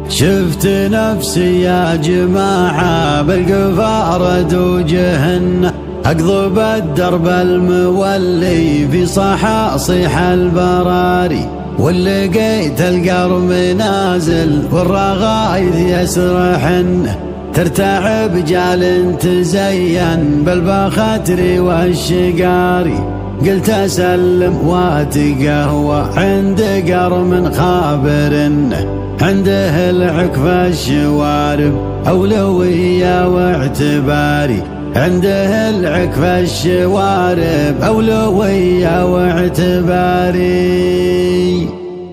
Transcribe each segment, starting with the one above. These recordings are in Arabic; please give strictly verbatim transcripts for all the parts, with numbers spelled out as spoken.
شفت نفسي يا جماعة بالقفارة وجهنا أقضب الدرب المولي في صحاصيح البراري، ولقيت القرم نازل والرغايد يسرحن، ترتعب جال تزين بالبختر والشقاري. قلت أسلم واتقهوى عند قرم خابرنه، عنده العكف الشوارب أولوية واعتباري، عنده العكف الشوارب أولوية واعتباري.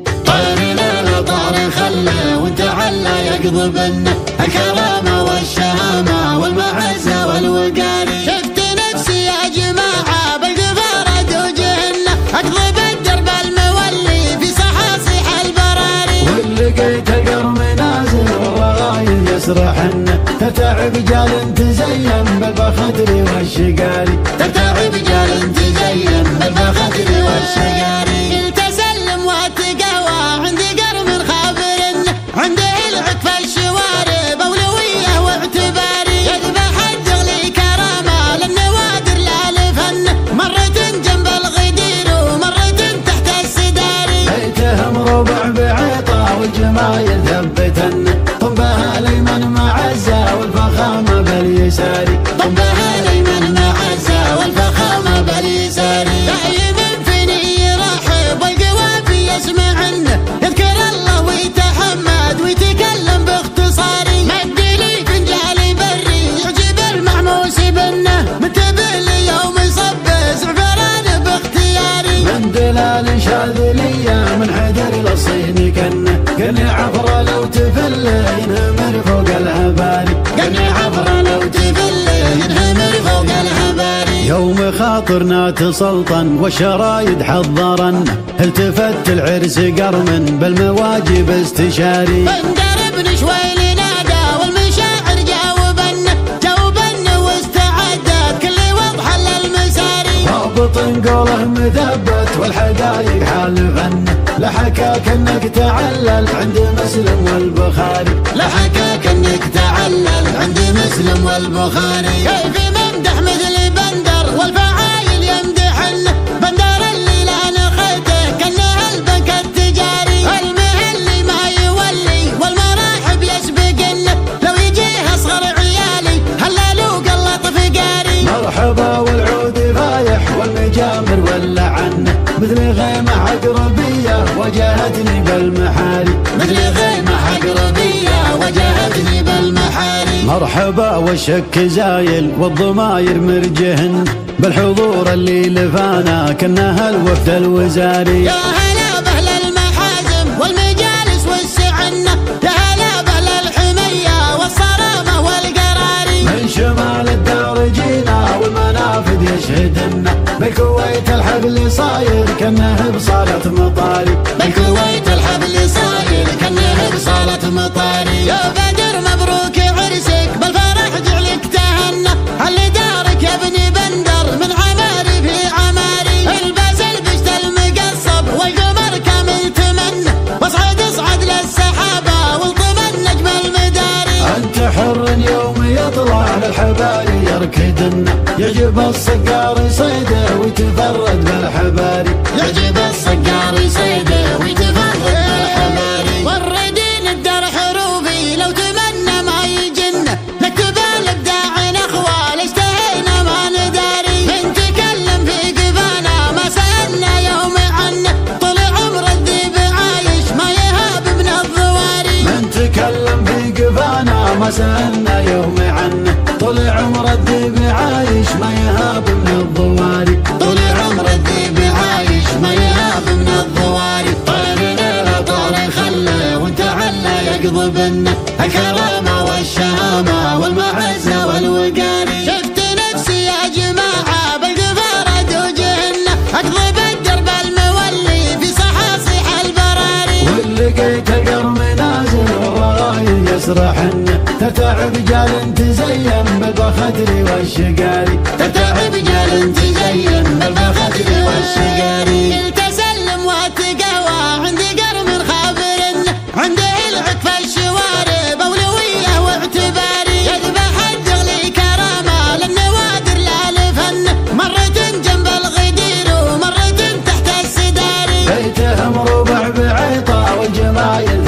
طيرنا طار خله وتعلى يقضبن الكرامة والشهامة والمعزة والوقاري. شفت نفسي يا جماعة بالقفارة وجهنا أقضب الدرب المولي في صحاصيح البراري، ولقيت القرم نازل والرغايد يسرحن، ترتعب جال تزين بالبختر والشقاري، ترتعب جال تزين بالبختر والشقاري. قلت أسلم واتقهوى عند قرم خابرن، عنده العكف الشوارب أولوية واعتباري. يذبح الدغلي كرامة للنوادر لالفن، مرة جنب الغدير ومرة تحت السداري. بيتهم ربع بعيطة والجمايل ثبتن، طبها الأيمن معزة والفخامة باليساري، طبها الأيمن معزة والفخامة باليساري. دايم فيني يرحب والقوافي يسمعن، يذكر الله ويتحمد ويتكلم باختصاري. مد لي فنجال بري يعجب المعموس بنه، منتبه ليوم يصب زعفران باختياري. من دلال شاذلية من حدر للصين كنه، قني عفرة لو تفل ينهمر فوق الهباري، قني عفرة لو تفل ينهمر فوق الهباري. يوم خاطرنا تسلطن والشرايد حضرن، التفت العرس قرمن بالمواجب استشاري. بندر شوي لنادى والمشاعر جاوبن، جاوبن واستعدت كل وضح للمساري. رابط قوله مثبت والحقايق حالفن، لحكاك انك تعلل عند مسلم والبخاري، لحكاك انك تعلل عند مسلم والبخاري. كيف ممدح مثل بندر والفعايل يمدحن، بندر اللي لا نخته كانه البنك التجاري. المهلي ما يولي والمراحب يسبقن، لو يجيه اصغر عيالي هلالو قلط فقاري. مرحبا والعود فايح والمجامر واللعن، مثل غيمة عقربية وجهتني بالمحاري، مثل غيمة عقربية وجهتني بالمحاري. مرحبا والشك زايل والضماير مرجهن، بالحضور اللي لفانا كنها الوفد الوزاري. يا هلا بأهل المحازم والمجالس والسعنة، يا هلا بأهل الحمية والصرامة والقراري. من شمال الدار جينا والمنافذ يشهدنا، بالكويت الحفل صاير كنه بصالة مطاري، بالكويت الحفل صاير كنه بصالة مطاري. يا بدر مبروك عرسك بالفرح جعلك تهنى، اللي دارك يا ابن بندر من عماري في عماري. البس البشت المقصب والقمر كامل تمنى، واصعد اصعد للسحابة والطم النجم المداري. انت حر يوم يطلع للحباري يركدن، يجب الصقار يصيده ويتفرد بالحباري، يجب الصقار يصيده ويتفرد بالحباري. وردين الدر حروفي لو تمنى ما يجن، نكتب الابداع نخوى اشتهينا ما نداري. من تكلم في قفانا ما سألنا يوم عنه، طول عمر الذيب عايش ما يهاب من الضواري. من تكلم في قفانا ما سألنا يوم عنه، طول عمر الذيب عايش ما يهاب من الضواري، طول عمر الذيب عايش ما يهاب من الضواري. طيرنا طار خله وتعلى يقضبن الكرامة والشهامة والمعزة والوقاري. شفت نفسي يا جماعة بالقفارة وجهنا أقضب الدرب المولي في صحاصيح البراري، ولقيت القرم نازل والرغايد يسرحن، ترتعب جال تزين بالبختر والشقاري، ترتعب جال تزين بالبختر والشقاري. قلت أسلم واتقهوى عند قرم خابرن، عنده العكف الشوارب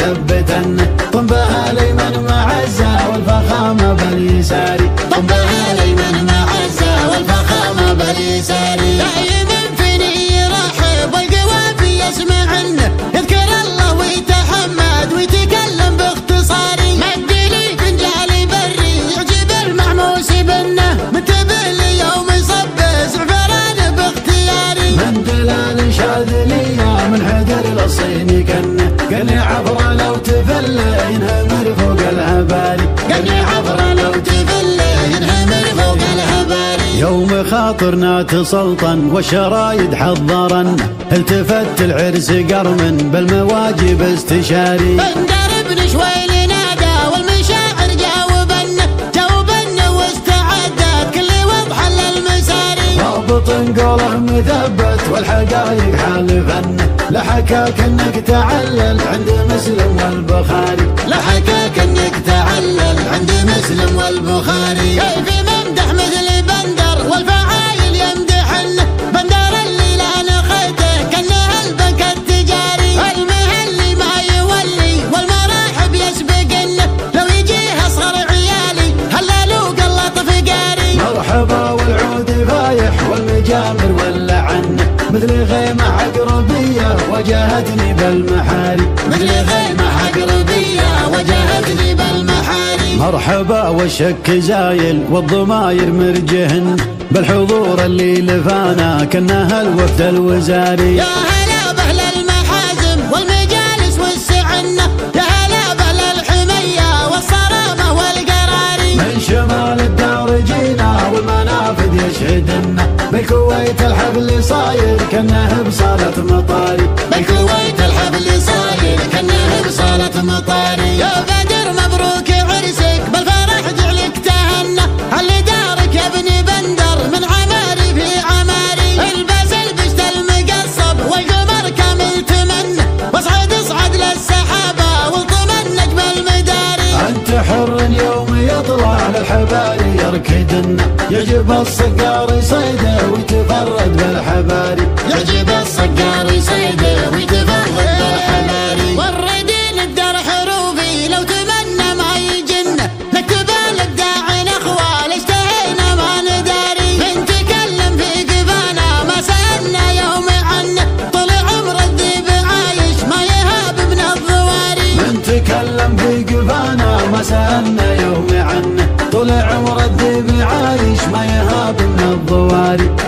مثبتن طنبها ليمن معزة والفخامة باليساري طنبها ليمن معزة والفخامة باليساري دايما فيني يرحب والقوافي يسمعن يذكر الله ويتحمد ويتكلم باختصاري مد لي فنجال بري يعجب المعموس بنه منتبه ليوم يصب زعفران باختياري من دلال شاذلية من حدر الصيني كنه قال عبره لو تفل ينهمر فوق الهباري قال عبره لو تفل ينهمر فوق الهباري يوم خاطرنا تسلطن والشرايد حضرن التفت العرس قرمن بالمواجب استشاري بندر بن شويل نادى والمشاعر جاوبن جاوبن واستعدت كل وضح للمساري رابط قوله مثبت والحقايق حالفن لحكاك انك تعلل عند مسلم والبخاري لحكاك انك تعلل عند مسلم والبخاري كيف ممدح مثل بندر والفعايل يمدحن بندر اللي لا نخته كانه البنك التجاري المهلي ما يولي والمراحب يسبقن لو يجيه اصغر عيالي هلالو قلط فقاري مرحبا والعود فايح والمجامر واللعن مثل غيمة عقربية واجهتني بالمحاري مثل غيمة عقربية واجهتني بالمحاري مرحبا والشك زايل والضماير مرجهن بالحضور اللي لفانا كانها الوفد الوزاري يا هلا بأهل المحازم والمجالس والسعنة يا هلا بأهل الحمية والصرامة والقراري من شمال الدار جينا والمنافذ يشهدنا بالكويت الحفل صاير كانه بصالة مطاري بالكويت الحفل صاير كانه بصالة مطاري يا بدر مبروك عرسك بالفرح جعلك تهنى اللي دارك يا ابن بندر من عماري في عماري البس البشت المقصب والقمر كامل تمنى واصعد اصعد للسحابة والطمن نجم المداري انت حر يوم يطلع للحباري يركدن يجب الصقار يصيده ويتفرد بالحباري يجب الصقار يصيده ويتفرد بالحباري والردين الدار حروفي لو تمنى ما يجن نكتب الابداع نخوال اشتهينا ما نداري من تكلم في قفانا ما سألنا يوم عنه طول عمر الذيب عايش ما يهاب من الضواري من تكلم في قفانا ما سألنا يوم عنه طول عمر الذيب عايش ما يهاب من الضواري